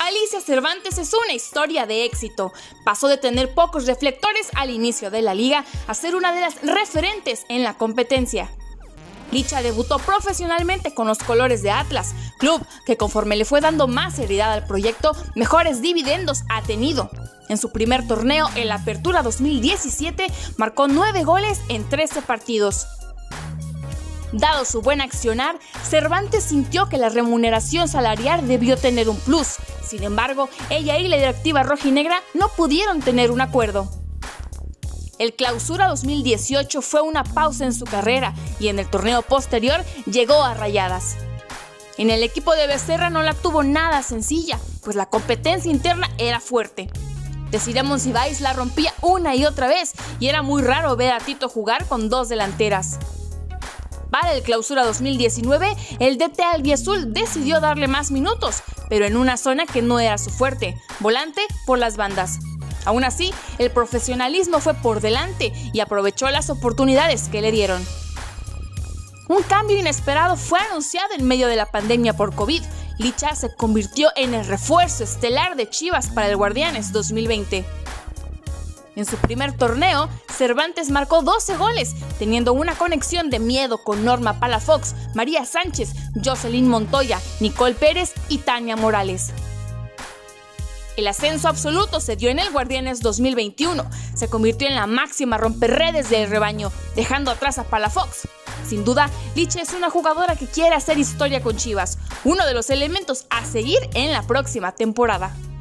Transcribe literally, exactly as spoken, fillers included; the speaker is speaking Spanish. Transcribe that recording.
Alicia Cervantes es una historia de éxito. Pasó de tener pocos reflectores al inicio de la liga a ser una de las referentes en la competencia. Licha debutó profesionalmente con los colores de Atlas, club que conforme le fue dando más seriedad al proyecto, mejores dividendos ha tenido. En su primer torneo, en la Apertura dos mil diecisiete, marcó nueve goles en trece partidos. Dado su buen accionar, Cervantes sintió que la remuneración salarial debió tener un plus. Sin embargo, ella y la directiva rojinegra no pudieron tener un acuerdo. El Clausura dos mil dieciocho fue una pausa en su carrera y en el torneo posterior llegó a Rayadas. En el equipo de Becerra no la tuvo nada sencilla, pues la competencia interna era fuerte. Desiree Monsiváis la rompía una y otra vez y era muy raro ver a Tito jugar con dos delanteras. Para el Clausura dos mil diecinueve, el D T albiazul decidió darle más minutos, pero en una zona que no era su fuerte, volante por las bandas. Aún así, el profesionalismo fue por delante y aprovechó las oportunidades que le dieron. Un cambio inesperado fue anunciado en medio de la pandemia por COVID. Licha se convirtió en el refuerzo estelar de Chivas para el Guardianes dos mil veinte. En su primer torneo, Cervantes marcó doce goles, teniendo una conexión de miedo con Norma Palafox, María Sánchez, Jocelyn Montoya, Nicole Pérez y Tania Morales. El ascenso absoluto se dio en el Guardianes dos mil veintiuno. Se convirtió en la máxima romperredes del rebaño, dejando atrás a Palafox. Sin duda, Licha es una jugadora que quiere hacer historia con Chivas, uno de los elementos a seguir en la próxima temporada.